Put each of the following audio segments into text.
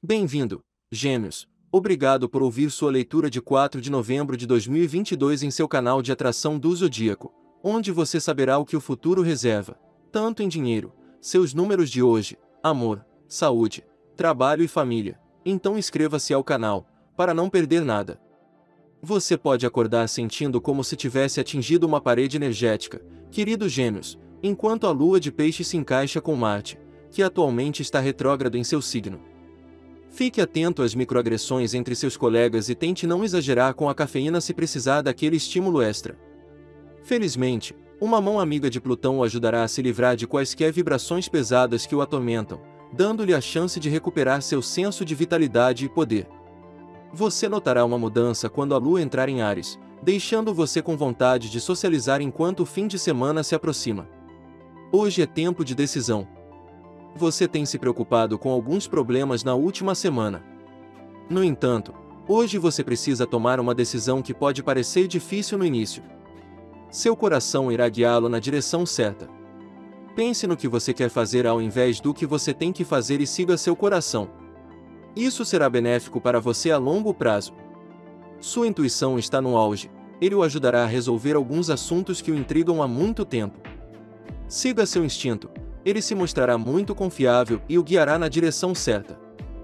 Bem-vindo, Gêmeos. Obrigado por ouvir sua leitura de 4 de novembro de 2022 em seu canal de atração do Zodíaco, onde você saberá o que o futuro reserva, tanto em dinheiro, seus números de hoje, amor, saúde, trabalho e família. Então inscreva-se ao canal, para não perder nada. Você pode acordar sentindo como se tivesse atingido uma parede energética, queridos Gêmeos, enquanto a lua de peixe se encaixa com Marte, que atualmente está retrógrado em seu signo. Fique atento às microagressões entre seus colegas e tente não exagerar com a cafeína se precisar daquele estímulo extra. Felizmente, uma mão amiga de Plutão o ajudará a se livrar de quaisquer vibrações pesadas que o atormentam, dando-lhe a chance de recuperar seu senso de vitalidade e poder. Você notará uma mudança quando a Lua entrar em Áries, deixando você com vontade de socializar enquanto o fim de semana se aproxima. Hoje é tempo de decisão. Você tem se preocupado com alguns problemas na última semana. No entanto, hoje você precisa tomar uma decisão que pode parecer difícil no início. Seu coração irá guiá-lo na direção certa. Pense no que você quer fazer ao invés do que você tem que fazer e siga seu coração. Isso será benéfico para você a longo prazo. Sua intuição está no auge, ele o ajudará a resolver alguns assuntos que o intrigam há muito tempo. Siga seu instinto. Ele se mostrará muito confiável e o guiará na direção certa.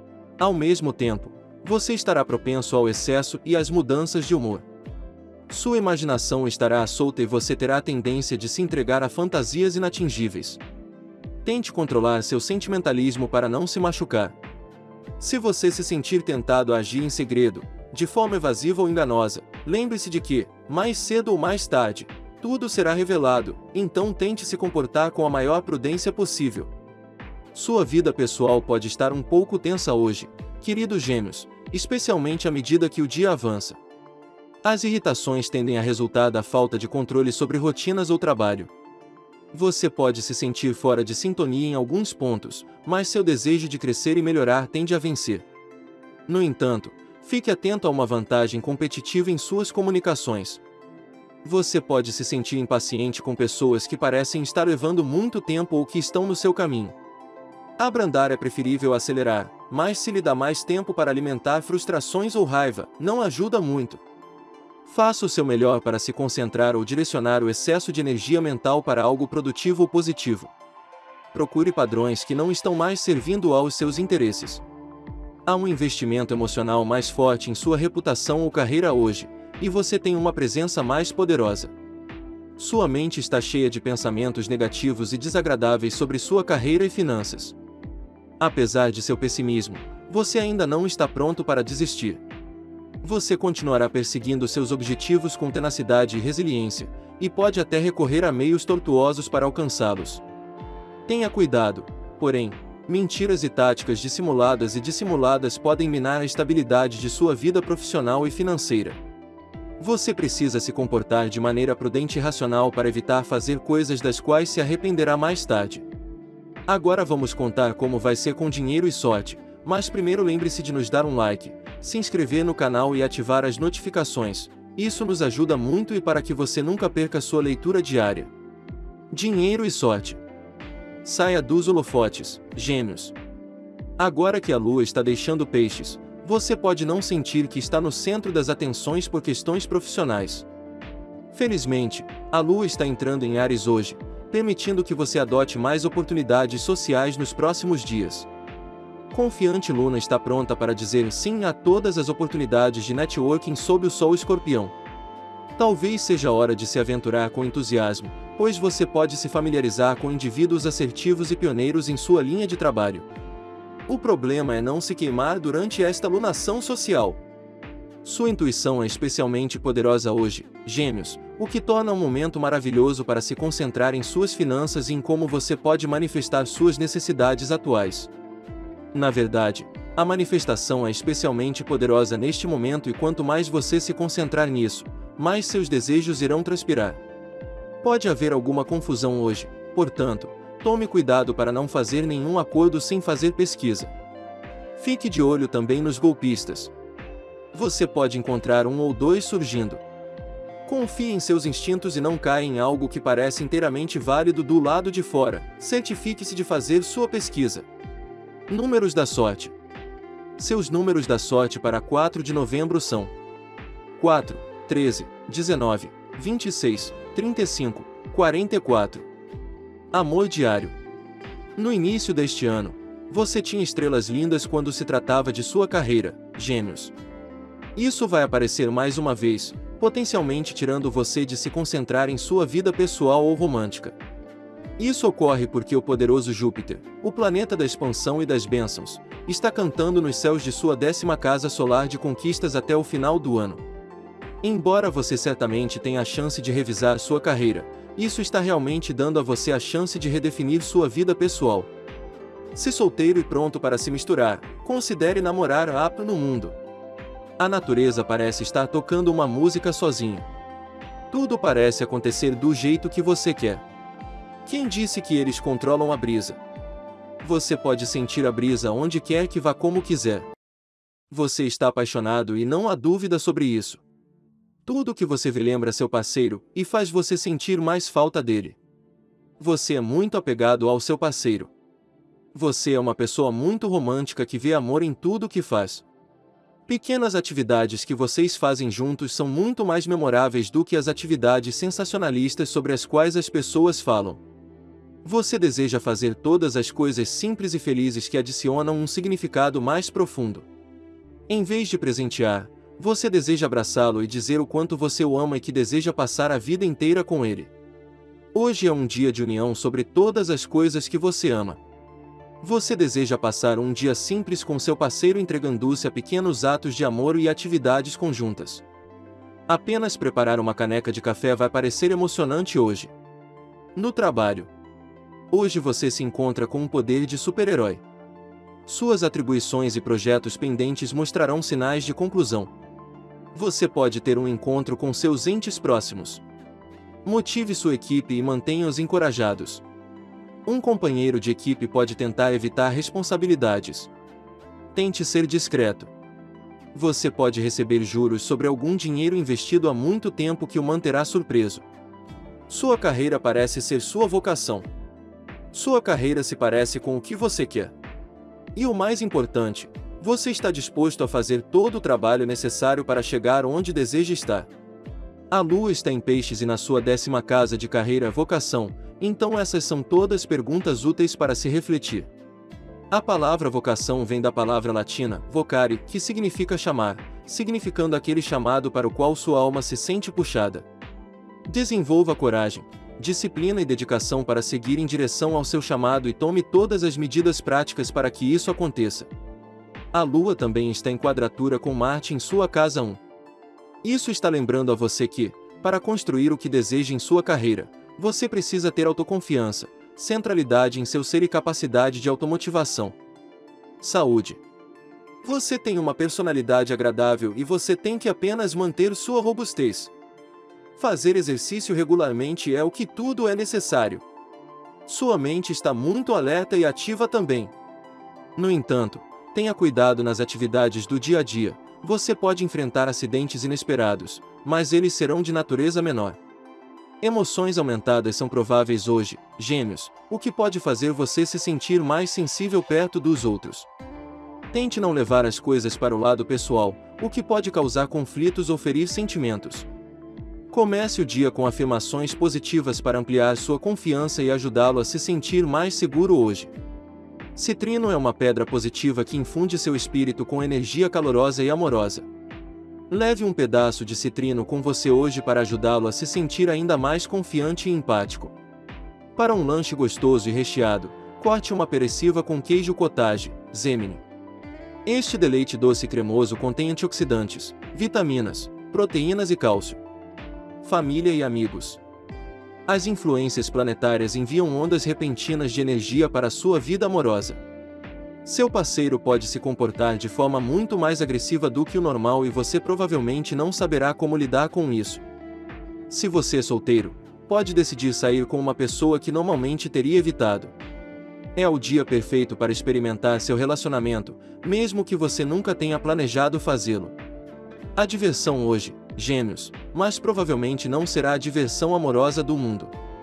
Ao mesmo tempo, você estará propenso ao excesso e às mudanças de humor. Sua imaginação estará à solta e você terá a tendência de se entregar a fantasias inatingíveis. Tente controlar seu sentimentalismo para não se machucar. Se você se sentir tentado a agir em segredo, de forma evasiva ou enganosa, lembre-se de que, mais cedo ou mais tarde, tudo será revelado, então tente se comportar com a maior prudência possível. Sua vida pessoal pode estar um pouco tensa hoje, queridos Gêmeos, especialmente à medida que o dia avança. As irritações tendem a resultar da falta de controle sobre rotinas ou trabalho. Você pode se sentir fora de sintonia em alguns pontos, mas seu desejo de crescer e melhorar tende a vencer. No entanto, fique atento a uma vantagem competitiva em suas comunicações. Você pode se sentir impaciente com pessoas que parecem estar levando muito tempo ou que estão no seu caminho. Abrandar é preferível a acelerar, mas se lhe dá mais tempo para alimentar frustrações ou raiva, não ajuda muito. Faça o seu melhor para se concentrar ou direcionar o excesso de energia mental para algo produtivo ou positivo. Procure padrões que não estão mais servindo aos seus interesses. Há um investimento emocional mais forte em sua reputação ou carreira hoje, e você tem uma presença mais poderosa. Sua mente está cheia de pensamentos negativos e desagradáveis sobre sua carreira e finanças. Apesar de seu pessimismo, você ainda não está pronto para desistir. Você continuará perseguindo seus objetivos com tenacidade e resiliência, e pode até recorrer a meios tortuosos para alcançá-los. Tenha cuidado, porém, mentiras e táticas dissimuladas e dissimuladas podem minar a estabilidade de sua vida profissional e financeira. Você precisa se comportar de maneira prudente e racional para evitar fazer coisas das quais se arrependerá mais tarde. Agora vamos contar como vai ser com dinheiro e sorte, mas primeiro lembre-se de nos dar um like, se inscrever no canal e ativar as notificações, isso nos ajuda muito e para que você nunca perca sua leitura diária. Dinheiro e sorte. Saia dos holofotes, Gêmeos. Agora que a Lua está deixando Peixes, você pode não sentir que está no centro das atenções por questões profissionais. Felizmente, a Lua está entrando em Áries hoje, permitindo que você adote mais oportunidades sociais nos próximos dias. Confiante Luna está pronta para dizer sim a todas as oportunidades de networking sob o Sol Escorpião. Talvez seja hora de se aventurar com entusiasmo, pois você pode se familiarizar com indivíduos assertivos e pioneiros em sua linha de trabalho. O problema é não se queimar durante esta lunação social. Sua intuição é especialmente poderosa hoje, Gêmeos, o que torna um momento maravilhoso para se concentrar em suas finanças e em como você pode manifestar suas necessidades atuais. Na verdade, a manifestação é especialmente poderosa neste momento e quanto mais você se concentrar nisso, mais seus desejos irão transpirar. Pode haver alguma confusão hoje, portanto, tome cuidado para não fazer nenhum acordo sem fazer pesquisa. Fique de olho também nos golpistas. Você pode encontrar um ou dois surgindo. Confie em seus instintos e não caia em algo que parece inteiramente válido do lado de fora. Certifique-se de fazer sua pesquisa. Números da sorte. Seus números da sorte para 4 de novembro são 4, 13, 19, 26, 35, 44. Amor diário. No início deste ano, você tinha estrelas lindas quando se tratava de sua carreira, Gêmeos. Isso vai aparecer mais uma vez, potencialmente tirando você de se concentrar em sua vida pessoal ou romântica. Isso ocorre porque o poderoso Júpiter, o planeta da expansão e das bênçãos, está cantando nos céus de sua 10ª casa solar de conquistas até o final do ano. Embora você certamente tenha a chance de revisar sua carreira, isso está realmente dando a você a chance de redefinir sua vida pessoal. Se solteiro e pronto para se misturar, considere namorar apto no mundo. A natureza parece estar tocando uma música sozinha. Tudo parece acontecer do jeito que você quer. Quem disse que eles controlam a brisa? Você pode sentir a brisa onde quer que vá como quiser. Você está apaixonado e não há dúvida sobre isso. Tudo que você vê lembra seu parceiro e faz você sentir mais falta dele. Você é muito apegado ao seu parceiro. Você é uma pessoa muito romântica que vê amor em tudo que faz. Pequenas atividades que vocês fazem juntos são muito mais memoráveis do que as atividades sensacionalistas sobre as quais as pessoas falam. Você deseja fazer todas as coisas simples e felizes que adicionam um significado mais profundo. Em vez de presentear, você deseja abraçá-lo e dizer o quanto você o ama e que deseja passar a vida inteira com ele. Hoje é um dia de união sobre todas as coisas que você ama. Você deseja passar um dia simples com seu parceiro entregando-se a pequenos atos de amor e atividades conjuntas. Apenas preparar uma caneca de café vai parecer emocionante hoje. No trabalho. Hoje você se encontra com um poder de super-herói. Suas atribuições e projetos pendentes mostrarão sinais de conclusão. Você pode ter um encontro com seus entes próximos. Motive sua equipe e mantenha-os encorajados. Um companheiro de equipe pode tentar evitar responsabilidades. Tente ser discreto. Você pode receber juros sobre algum dinheiro investido há muito tempo que o manterá surpreso. Sua carreira parece ser sua vocação. Sua carreira se parece com o que você quer. E o mais importante, você está disposto a fazer todo o trabalho necessário para chegar onde deseja estar. A Lua está em Peixes e na sua 10ª casa de carreira vocação, então essas são todas perguntas úteis para se refletir. A palavra vocação vem da palavra latina, vocare, que significa chamar, significando aquele chamado para o qual sua alma se sente puxada. Desenvolva coragem, disciplina e dedicação para seguir em direção ao seu chamado e tome todas as medidas práticas para que isso aconteça. A Lua também está em quadratura com Marte em sua casa 1. Isso está lembrando a você que, para construir o que deseja em sua carreira, você precisa ter autoconfiança, centralidade em seu ser e capacidade de automotivação. Saúde. Você tem uma personalidade agradável e você tem que apenas manter sua robustez. Fazer exercício regularmente é o que tudo é necessário. Sua mente está muito alerta e ativa também. No entanto, tenha cuidado nas atividades do dia a dia. Você pode enfrentar acidentes inesperados, mas eles serão de natureza menor. Emoções aumentadas são prováveis hoje, Gêmeos, o que pode fazer você se sentir mais sensível perto dos outros. Tente não levar as coisas para o lado pessoal, o que pode causar conflitos ou ferir sentimentos. Comece o dia com afirmações positivas para ampliar sua confiança e ajudá-lo a se sentir mais seguro hoje. Citrino é uma pedra positiva que infunde seu espírito com energia calorosa e amorosa. Leve um pedaço de citrino com você hoje para ajudá-lo a se sentir ainda mais confiante e empático. Para um lanche gostoso e recheado, corte uma pereciva com queijo cottage, Gemini. Este deleite doce e cremoso contém antioxidantes, vitaminas, proteínas e cálcio. Família e amigos. As influências planetárias enviam ondas repentinas de energia para a sua vida amorosa. Seu parceiro pode se comportar de forma muito mais agressiva do que o normal e você provavelmente não saberá como lidar com isso. Se você é solteiro, pode decidir sair com uma pessoa que normalmente teria evitado. É o dia perfeito para experimentar seu relacionamento, mesmo que você nunca tenha planejado fazê-lo. A diversão hoje, Gêmeos, mas provavelmente não será a diversão amorosa do mundo.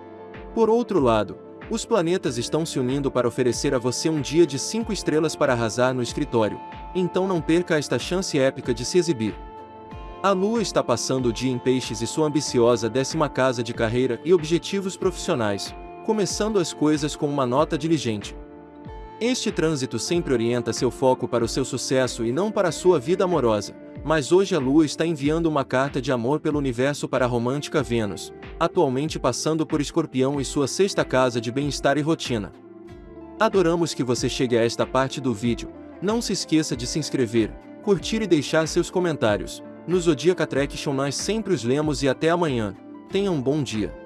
Por outro lado, os planetas estão se unindo para oferecer a você um dia de 5 estrelas para arrasar no escritório, Então não perca esta chance épica de se exibir. A Lua está passando o dia em Peixes e sua ambiciosa 10ª casa de carreira e objetivos profissionais, começando as coisas com uma nota diligente. Este trânsito sempre orienta seu foco para o seu sucesso e não para a sua vida amorosa, mas hoje a Lua está enviando uma carta de amor pelo universo para a romântica Vênus, atualmente passando por Escorpião e sua 6ª casa de bem-estar e rotina. Adoramos que você chegue a esta parte do vídeo. Não se esqueça de se inscrever, curtir e deixar seus comentários. No Zodiac Attraction nós sempre os lemos e até amanhã. Tenha um bom dia.